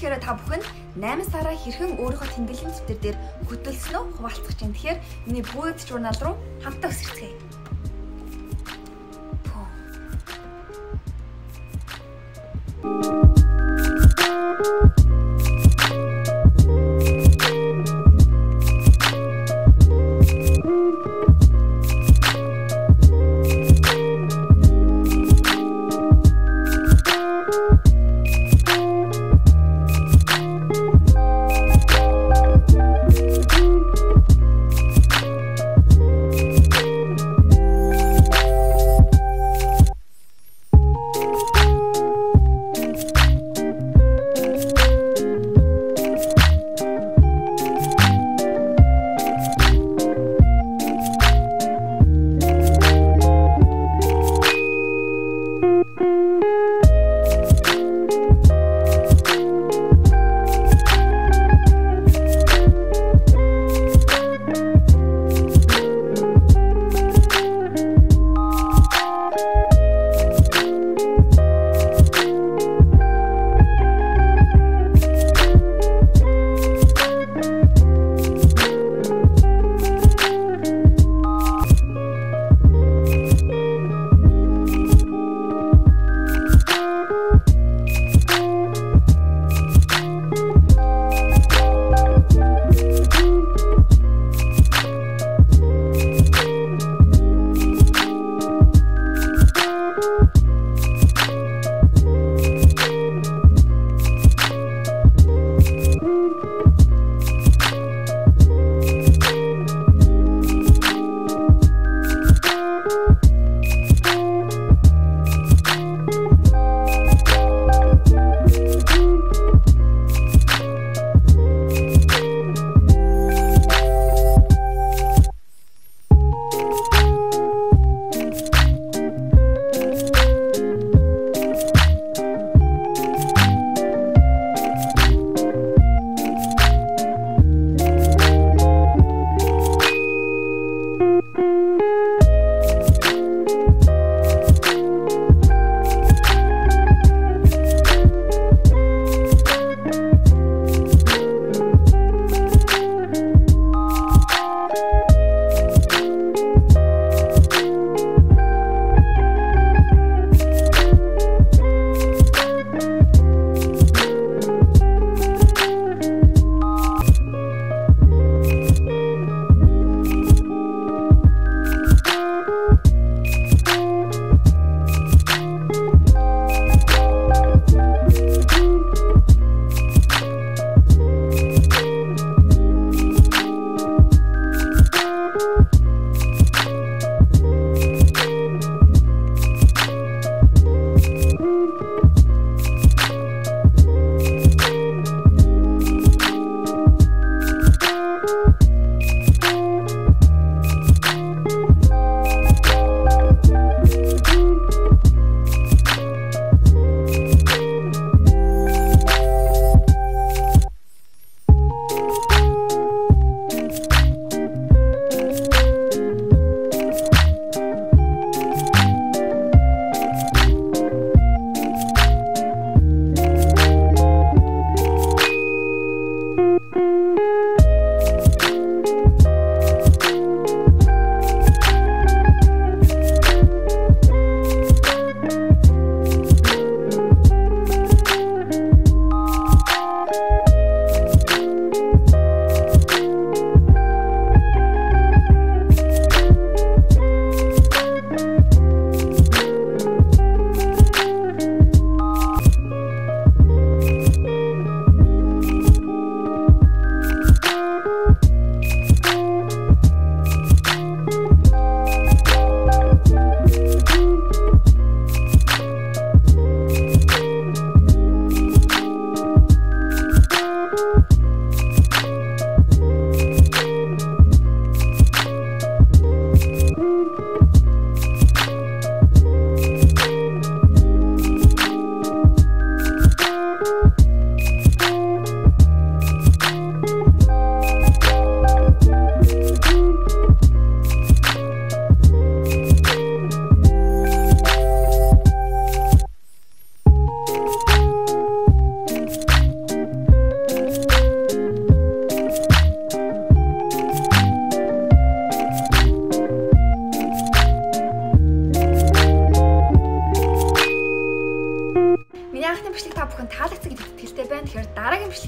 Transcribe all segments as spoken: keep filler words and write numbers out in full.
Тэгэхээр та бүхэн найман сараа хэрхэн өөрийнхөө тэмдэглэлийн дэвтэр дээр хөтөлсөн үү хуваалцах чинь. Тэгэхээр миний bullet journal руу хамтаа өсөрцгээе.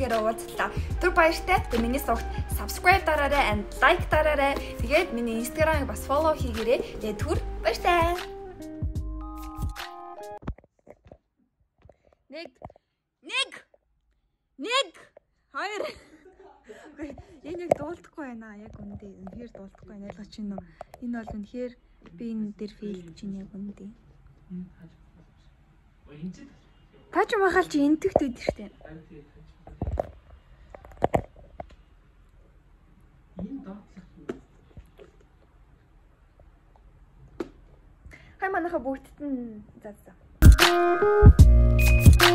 үнэхээр уулзлаа. Түр баяртай. Тэгээ миний сувагт subscribe дараарай and like дараарай. Тэгээд миний Instagram-ыг бас follow хийгээрэй. Тэгээ түр баяртай. Нэг нэг нэг хоёр энэ яг дуулахгүй байна. Яг үндэ үнэхээр дуулахгүй байна. Ялгаач чинь нөө. Энэ бол үнэхээр би энэ дээр фейлж чинь яг үндэ. Таач махал чи энтэгт үд штэ. Хай манайха бүгдд нь за за.